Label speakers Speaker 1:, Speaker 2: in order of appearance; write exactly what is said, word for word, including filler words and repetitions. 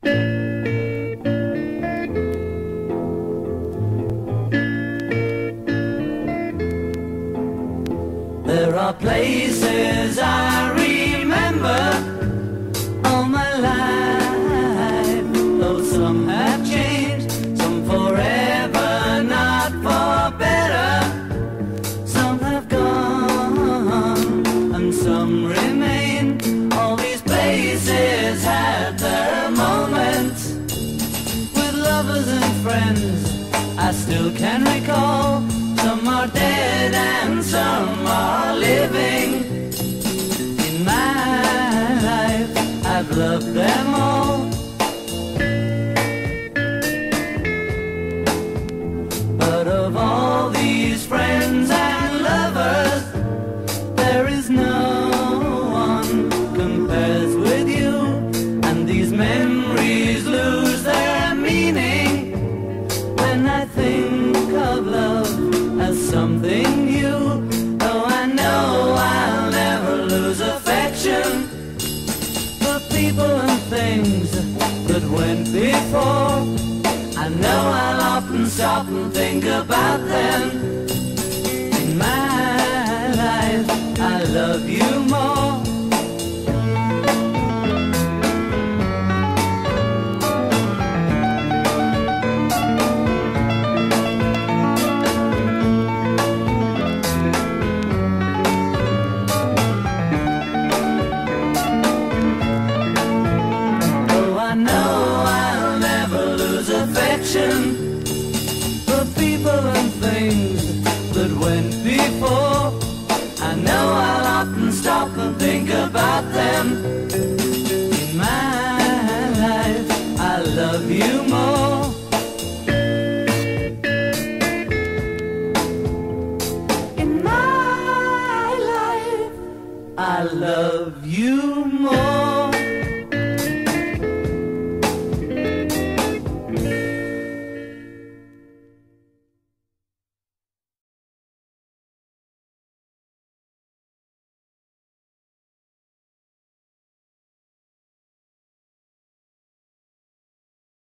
Speaker 1: There are places I remember all my life, though some have changed, some forever, not for better. Some have gone and some remain. All these places had their moments with lovers and friends I still can recall. Some are dead and some are living. In my life I've loved them all. But of all these friends and lovers, there is no one compares with you. And these memories lose their meaning when I think of love as something new. Though I know I'll never lose affection for people and things that went before. I know I'll often stop and think about them. In my life I love you more. For people and things that went before, I know I'll often stop and think about them. In my life I love you more. In my life I love you